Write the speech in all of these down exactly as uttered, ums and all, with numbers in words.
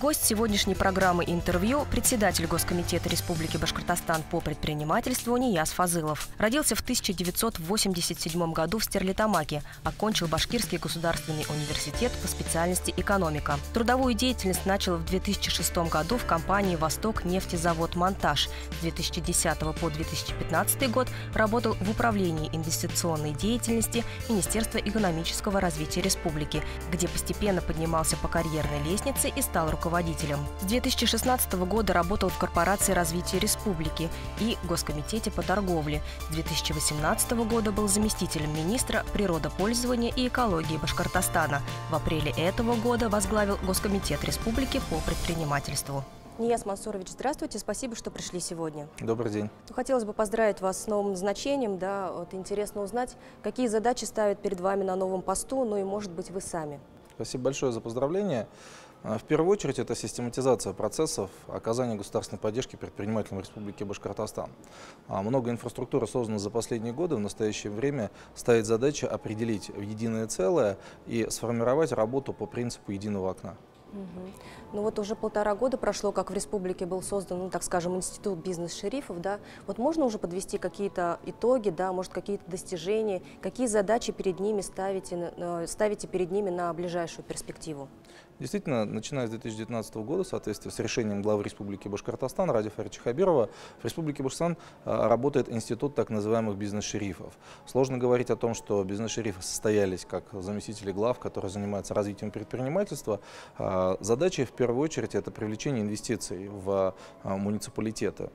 Гость сегодняшней программы «Интервью» – председатель Госкомитета Республики Башкортостан по предпринимательству Нияз Фазылов. Родился в тысяча девятьсот восемьдесят седьмом году в Стерлитамаке, окончил Башкирский государственный университет по специальности экономика. Трудовую деятельность начал в две тысячи шестом году в компании «Восток нефтезавод Монтаж». С две тысячи десятого по две тысячи пятнадцатый год работал в управлении инвестиционной деятельности Министерства экономического развития республики, где постепенно поднимался по карьерной лестнице и стал руководителем. С две тысячи шестнадцатого года работал в Корпорации развития республики и Госкомитете по торговле. С две тысячи восемнадцатого года был заместителем министра природопользования и экологии Башкортостана. В апреле этого года возглавил Госкомитет республики по предпринимательству. Нияз Мансурович, здравствуйте, спасибо, что пришли сегодня. Добрый день. Хотелось бы поздравить вас с новым назначением. Да, вот интересно узнать, какие задачи ставят перед вами на новом посту, ну и, может быть, вы сами. Спасибо большое за поздравления. В первую очередь, это систематизация процессов оказания государственной поддержки предпринимателям Республики Башкортостан. Много инфраструктуры создано за последние годы. В настоящее время ставит задача определить в единое целое и сформировать работу по принципу единого окна. Угу. Ну вот уже полтора года прошло, как в республике был создан, ну, так скажем, институт бизнес-шерифов, да. Вот можно уже подвести какие-то итоги, да, может, какие-то достижения, какие задачи перед ними ставите, ставите перед ними на ближайшую перспективу? Действительно, начиная с две тысячи девятнадцатого года, в соответствии с решением главы Республики Башкортостан Ради Фарича Хабирова, в Республике Башкортостан работает институт так называемых бизнес-шерифов. Сложно говорить о том, что бизнес-шерифы состоялись как заместители глав, которые занимаются развитием предпринимательства. Задача в первую очередь это привлечение инвестиций в муниципалитеты.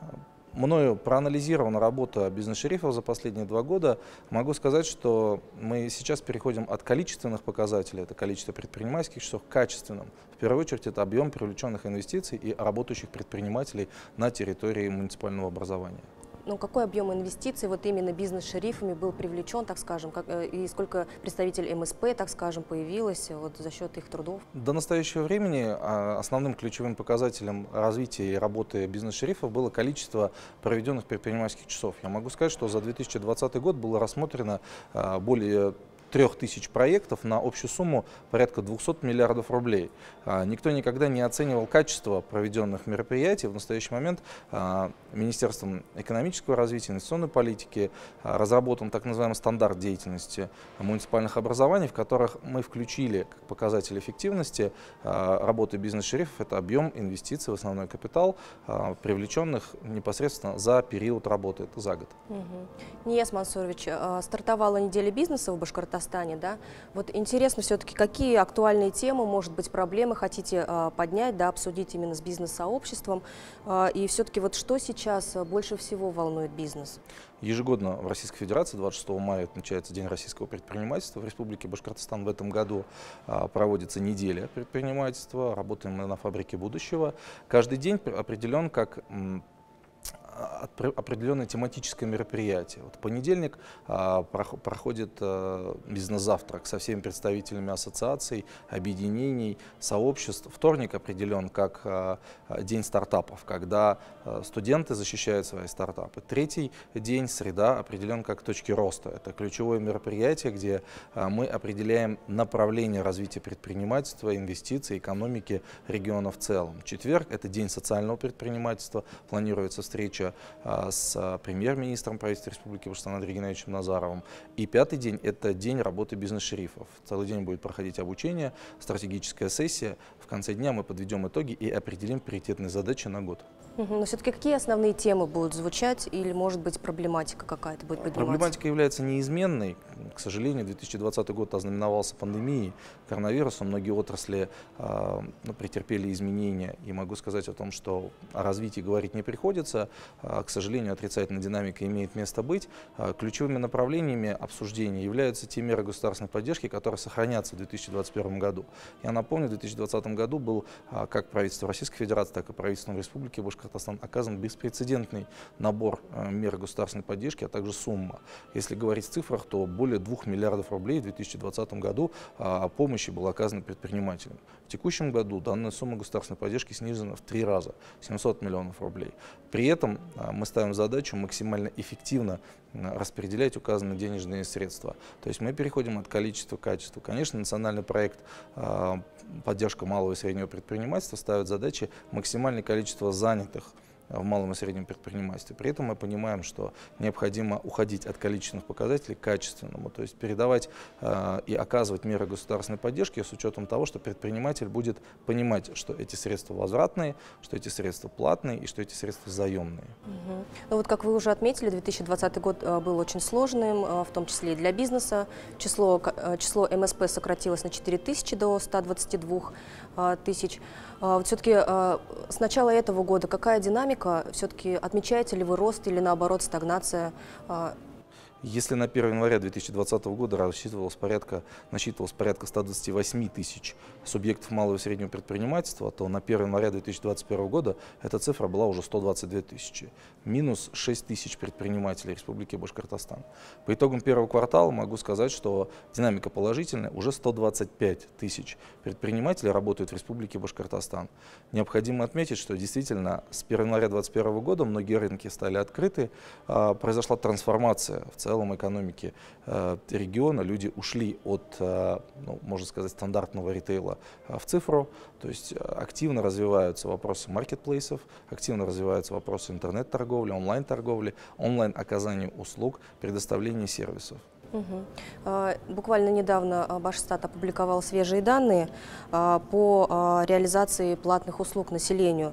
Мною проанализирована работа бизнес-шерифов за последние два года. Могу сказать, что мы сейчас переходим от количественных показателей, это количество предпринимательских часов, к качественным. В первую очередь это объем привлеченных инвестиций и работающих предпринимателей на территории муниципального образования. Ну, какой объем инвестиций вот именно бизнес-шерифами был привлечен, так скажем, как, и сколько представителей эм эс пэ, так скажем, появилось вот за счет их трудов? До настоящего времени основным ключевым показателем развития и работы бизнес-шерифов было количество проведенных предпринимательских часов. Я могу сказать, что за две тысячи двадцатый год было рассмотрено более трех тысяч проектов на общую сумму порядка двухсот миллиардов рублей. Никто никогда не оценивал качество проведенных мероприятий. В настоящий момент Министерством экономического развития, инвестиционной политики разработан так называемый стандарт деятельности муниципальных образований, в которых мы включили как показатель эффективности работы бизнес-шерифов это объем инвестиций в основной капитал, привлеченных непосредственно за период работы, это за год. Угу. Нияз Мансурович, стартовала неделя бизнеса в Башкортостане. Да? Вот интересно все-таки, какие актуальные темы, может быть, проблемы хотите а, поднять, да, обсудить именно с бизнес-сообществом, а, и все-таки вот что сейчас больше всего волнует бизнес? Ежегодно в Российской Федерации двадцать шестого мая отмечается День российского предпринимательства. В Республике Башкортостан в этом году а, проводится неделя предпринимательства, работаем мы на фабрике будущего. Каждый день определен как определенное тематическое мероприятие. Вот в понедельник а, проходит а, бизнес-завтрак со всеми представителями ассоциаций, объединений, сообществ. Вторник определен как а, день стартапов, когда а, студенты защищают свои стартапы. Третий день, среда, определен как точки роста. Это ключевое мероприятие, где а, мы определяем направление развития предпринимательства, инвестиций, экономики региона в целом. Четверг – это день социального предпринимательства. Планируется встреча с премьер-министром правительства Республики Башкортостан Андреем Геннадьевичем Назаровым. И пятый день – это день работы бизнес-шерифов. Целый день будет проходить обучение, стратегическая сессия. В конце дня мы подведем итоги и определим приоритетные задачи на год. Но все-таки какие основные темы будут звучать или, может быть, проблемака какая-то будет подниматься? Проблематика является неизменной. К сожалению, две тысячи двадцатый год ознаменовался пандемией коронавируса. Многие отрасли э, ну, претерпели изменения. И могу сказать о том, что о развитии говорить не приходится. Э, к сожалению, отрицательная динамика имеет место быть. Э, ключевыми направлениями обсуждения являются те меры государственной поддержки, которые сохранятся в две тысячи двадцать первом году. Я напомню, в две тысячи двадцатом году был э, как правительство Российской Федерации, так и правительством Республики Башкортостан оказан беспрецедентный набор э, мер государственной поддержки, а также сумма. Если говорить в цифрах, то более двух миллиардов рублей в две тысячи двадцатом году э, помощи было оказано предпринимателям. В текущем году данная сумма государственной поддержки снижена в три раза, семьсот миллионов рублей. При этом мы ставим задачу максимально эффективно распределять указанные денежные средства. То есть мы переходим от количества к качеству. Конечно, национальный проект «Поддержка малого и среднего предпринимательства» ставит задачи максимальное количество занятых в малом и среднем предпринимательстве. При этом мы понимаем, что необходимо уходить от количественных показателей к качественному, то есть передавать э, и оказывать меры государственной поддержки с учетом того, что предприниматель будет понимать, что эти средства возвратные, что эти средства платные и что эти средства заемные. Угу. Ну вот, как вы уже отметили, две тысячи двадцатый год был очень сложным, в том числе и для бизнеса. Число, число эм эс пэ сократилось на четыре тысячи до ста двадцати двух тысяч. Вот все-таки с начала этого года какая динамика? Все-таки отмечаете ли вы рост или наоборот стагнация? Если на первое января две тысячи двадцатого года рассчитывалось порядка, насчитывалось порядка ста двадцати восьми тысяч субъектов малого и среднего предпринимательства, то на первое января две тысячи двадцать первого года эта цифра была уже сто двадцать две тысячи. Минус шесть тысяч предпринимателей Республики Башкортостан. По итогам первого квартала могу сказать, что динамика положительная. Уже сто двадцать пять тысяч предпринимателей работают в Республике Башкортостан. Необходимо отметить, что действительно с первого января две тысячи двадцать первого года многие рынки стали открыты, произошла трансформация в целом. В целом экономики э, региона. Люди ушли от, э, ну, можно сказать, стандартного ритейла э, в цифру, то есть э, активно развиваются вопросы маркетплейсов, активно развиваются вопросы интернет-торговли, онлайн-торговли, онлайн-оказания услуг, предоставления сервисов. Угу. Буквально недавно Башстат опубликовал свежие данные по реализации платных услуг населению.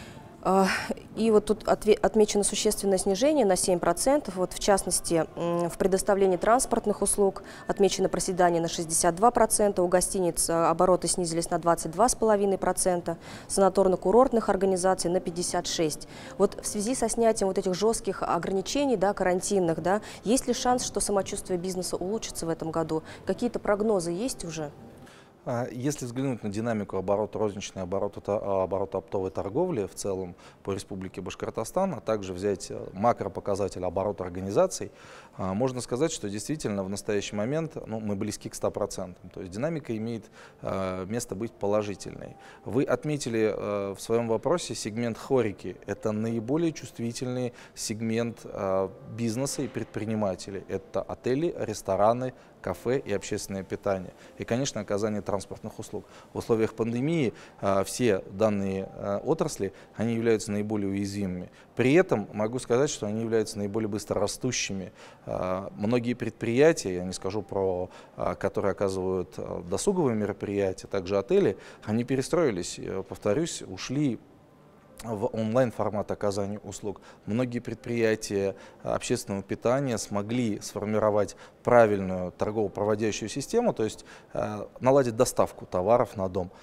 И вот тут отмечено существенное снижение на семь процентов. Вот в частности, в предоставлении транспортных услуг отмечено проседание на шестьдесят два процента, у гостиниц обороты снизились на двадцать два и пять десятых процента, санаторно-курортных организаций на пятьдесят шесть процентов. Вот в связи со снятием вот этих жестких ограничений, да, карантинных, да, есть ли шанс, что самочувствие бизнеса улучшится в этом году? Какие-то прогнозы есть уже? Если взглянуть на динамику оборота розничной, оборота, оборота оптовой торговли в целом по Республике Башкортостан, а также взять макропоказатель оборота организаций, можно сказать, что действительно в настоящий момент, ну, мы близки к ста процентам. То есть динамика имеет место быть положительной. Вы отметили в своем вопросе сегмент хорики. Это наиболее чувствительный сегмент бизнеса и предпринимателей. Это отели, рестораны, кафе и общественное питание. И, конечно, оказание транспортных услуг. В условиях пандемии а, все данные а, отрасли, они являются наиболее уязвимыми. При этом могу сказать, что они являются наиболее быстрорастущими. А, многие предприятия, я не скажу про, а, которые оказывают а, досуговые мероприятия, также отели, они перестроились, я повторюсь, ушли в онлайн-формат оказания услуг. Многие предприятия общественного питания смогли сформировать правильную торгово-проводящую систему, то есть э, наладить доставку товаров на дом.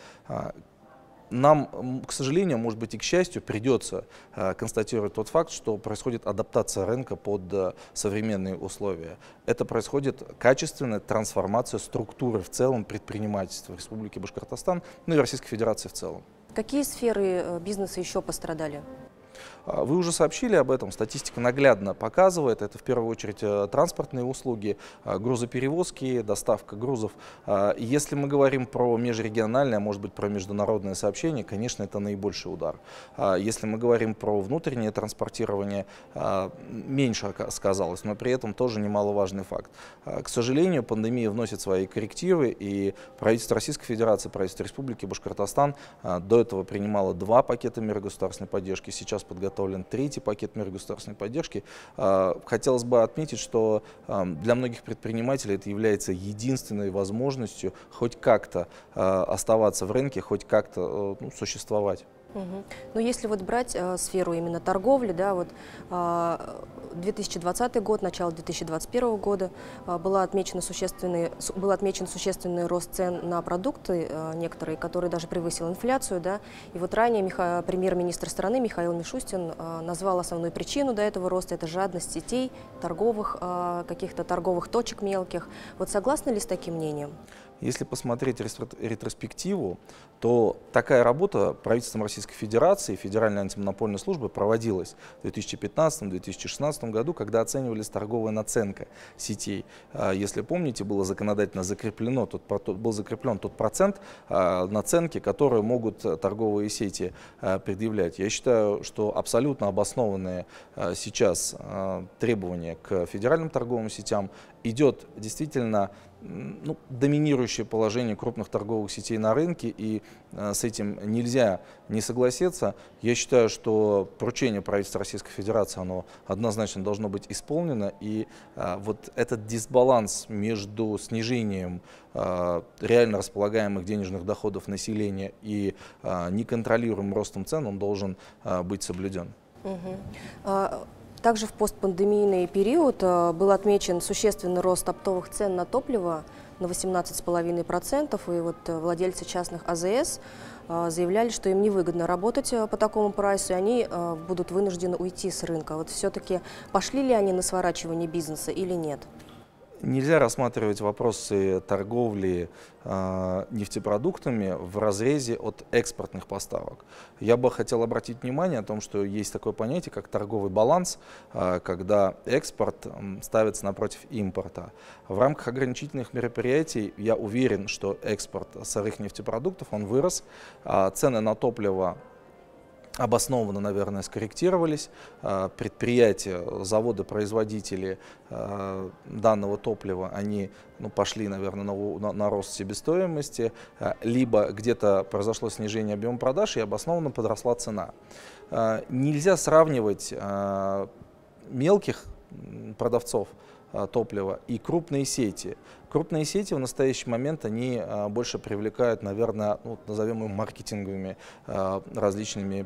Нам, к сожалению, может быть и к счастью, придется э, констатировать тот факт, что происходит адаптация рынка под э, современные условия. Это происходит качественная трансформация структуры в целом предпринимательства в Республике Башкортостан, ну и Российской Федерации в целом. Какие сферы бизнеса еще пострадали? Вы уже сообщили об этом, статистика наглядно показывает, это в первую очередь транспортные услуги, грузоперевозки, доставка грузов. Если мы говорим про межрегиональное, а может быть про международное сообщение, конечно, это наибольший удар. Если мы говорим про внутреннее транспортирование, меньше сказалось, но при этом тоже немаловажный факт. К сожалению, пандемия вносит свои коррективы, и правительство Российской Федерации, правительство Республики Башкортостан до этого принимало два пакета мер государственной поддержки, сейчас подготовлен третий пакет мер государственной поддержки. Хотелось бы отметить, что для многих предпринимателей это является единственной возможностью хоть как-то оставаться в рынке, хоть как-то, ну, существовать. Угу. Но если вот брать э, сферу именно торговли, да, вот э, две тысячи двадцатый год, начало две тысячи двадцать первого года э, было отмечено существенный, был отмечен существенный рост цен на продукты, э, некоторые, которые даже превысил инфляцию, да, и вот ранее Миха, премьер-министр страны Михаил Мишустин э, назвал основную причину до этого роста — это жадность сетей, торговых, э, каких-то торговых точек мелких. Вот согласны ли с таким мнением? Если посмотреть ретроспективу, то такая работа правительством Российской Федерации, Федеральной антимонопольной службы проводилась в две тысячи пятнадцатом — две тысячи шестнадцатом году, когда оценивалась торговая наценка сетей. Если помните, было законодательно закреплено, тот, был закреплен тот процент наценки, которые могут торговые сети предъявлять. Я считаю, что абсолютно обоснованные сейчас требования к федеральным торговым сетям идет действительно ну, доминирующее положение крупных торговых сетей на рынке, и э, с этим нельзя не согласиться. Я считаю, что поручение правительства Российской Федерации, оно однозначно должно быть исполнено, и э, вот этот дисбаланс между снижением э, реально располагаемых денежных доходов населения и э, неконтролируемым ростом цен, он должен э, быть соблюден. Угу. Также в постпандемийный период был отмечен существенный рост оптовых цен на топливо на восемнадцать целых пять десятых процента, и вот владельцы частных А Зэ Эс заявляли, что им невыгодно работать по такому прайсу, и они будут вынуждены уйти с рынка. Вот все-таки пошли ли они на сворачивание бизнеса или нет? Нельзя рассматривать вопросы торговли э, нефтепродуктами в разрезе от экспортных поставок. Я бы хотел обратить внимание о том, что есть такое понятие, как торговый баланс, э, когда экспорт э, ставится напротив импорта. В рамках ограничительных мероприятий я уверен, что экспорт сырых нефтепродуктов он вырос, э, цены на топливо обоснованно, наверное, скорректировались. Предприятия, заводы, производители данного топлива, они ну, пошли, наверное, на, на, на рост себестоимости, либо где-то произошло снижение объема продаж и обоснованно подросла цена. Нельзя сравнивать мелких продавцов топлива и крупные сети. Крупные сети в настоящий момент они больше привлекают, наверное, ну, назовем их маркетинговыми различными,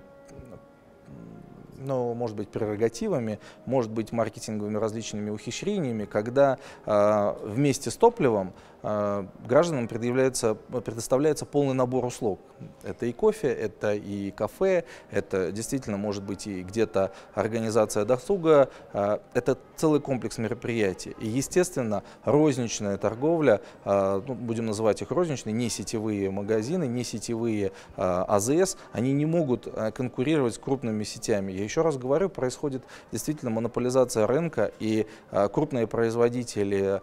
ну, может быть, прерогативами, может быть, маркетинговыми различными ухищрениями, когда э, вместе с топливом э, гражданам предъявляется, предоставляется полный набор услуг. Это и кофе, это и кафе, это действительно может быть и где-то организация досуга, э, это целый комплекс мероприятий. И, естественно, розничная торговля, э, ну, будем называть их розничные, не сетевые магазины, не сетевые э, А Зэ Эс, они не могут э, конкурировать с крупными сетями. Я еще раз говорю, происходит действительно монополизация рынка, и э, крупные производители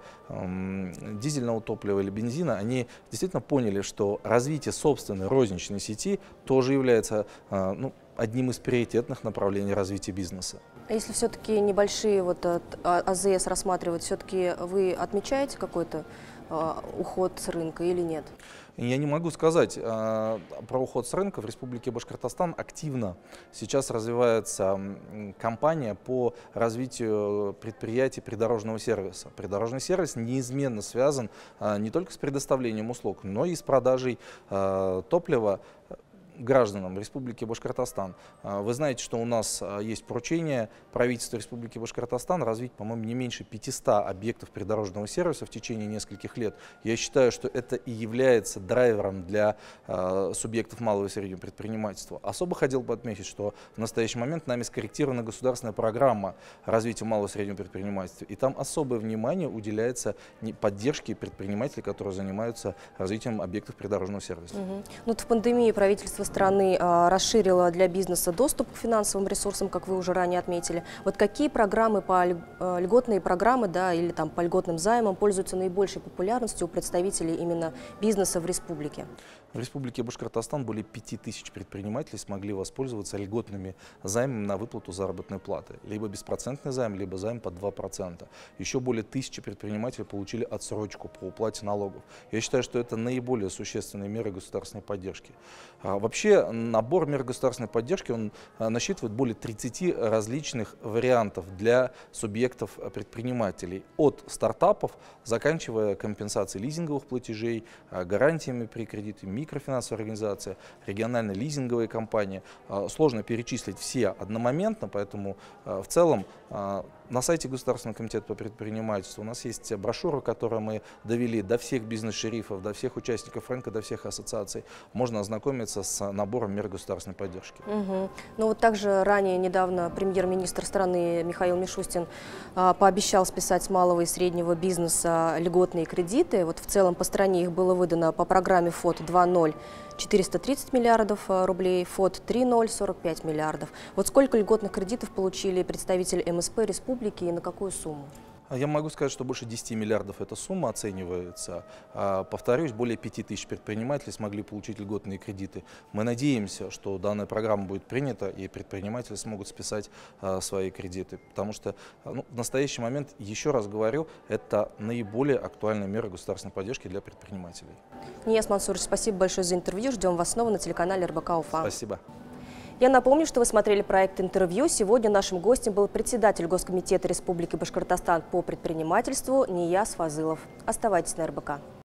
э, дизельного топлива или бензина, они действительно поняли, что развитие собственной розничной сети тоже является э, ну, одним из приоритетных направлений развития бизнеса. А если все-таки небольшие вот, А Зэ Эс рассматривать, все-таки вы отмечаете какой-то э, уход с рынка или нет? Я не могу сказать э, про уход с рынка. В Республике Башкортостан активно сейчас развивается кампания по развитию предприятий придорожного сервиса. Придорожный сервис неизменно связан э, не только с предоставлением услуг, но и с продажей э, топлива гражданам Республики Башкортостан. Вы знаете, что у нас есть поручение правительства Республики Башкортостан развить, по-моему, не меньше пятисот объектов придорожного сервиса в течение нескольких лет. Я считаю, что это и является драйвером для э, субъектов малого и среднего предпринимательства. Особо хотел бы отметить, что в настоящий момент нами скорректирована государственная программа развития малого и среднего предпринимательства. И там особое внимание уделяется поддержке предпринимателей, которые занимаются развитием объектов придорожного сервиса. Угу. Ну, в пандемии правительство страны а, расширила для бизнеса доступ к финансовым ресурсам, как вы уже ранее отметили. Вот какие программы, по льготные программы, да, или там по льготным займам пользуются наибольшей популярностью у представителей именно бизнеса в республике? В Республике Башкортостан более пяти тысяч предпринимателей смогли воспользоваться льготными займами на выплату заработной платы. Либо беспроцентный займ, либо займ под два процента. Еще более тысячи предпринимателей получили отсрочку по уплате налогов. Я считаю, что это наиболее существенные меры государственной поддержки. Вообще набор мер государственной поддержки он насчитывает более тридцати различных вариантов для субъектов предпринимателей. От стартапов, заканчивая компенсацией лизинговых платежей, гарантиями при кредите, микрофинансовая организация, региональные лизинговые компании. Сложно перечислить все одномоментно, поэтому в целом На сайте Государственного комитета по предпринимательству у нас есть брошюра, которую мы довели до всех бизнес-шерифов, до всех участников рынка, до всех ассоциаций. Можно ознакомиться с набором мер государственной поддержки. Угу. Ну вот также ранее, недавно, премьер-министр страны Михаил Мишустин а, пообещал списать с малого и среднего бизнеса льготные кредиты. Вот в целом по стране их было выдано по программе ФОД два ноль четыреста тридцать миллиардов рублей, ФОД три ноль сорок пять миллиардов. Вот сколько льготных кредитов получили представители эм эс пэ республики и на какую сумму? Я могу сказать, что больше десяти миллиардов эта сумма оценивается. Повторюсь, более пяти тысяч предпринимателей смогли получить льготные кредиты. Мы надеемся, что данная программа будет принята и предприниматели смогут списать свои кредиты. Потому что ну, в настоящий момент, еще раз говорю, это наиболее актуальная мера государственной поддержки для предпринимателей. Нияз Мансурович, спасибо большое за интервью. Ждем вас снова на телеканале эр бэ ка Уфа. Спасибо. Я напомню, что вы смотрели проект «Интервью». Сегодня нашим гостем был председатель Госкомитета Республики Башкортостан по предпринимательству Нияз Фазылов. Оставайтесь на эр бэ ка.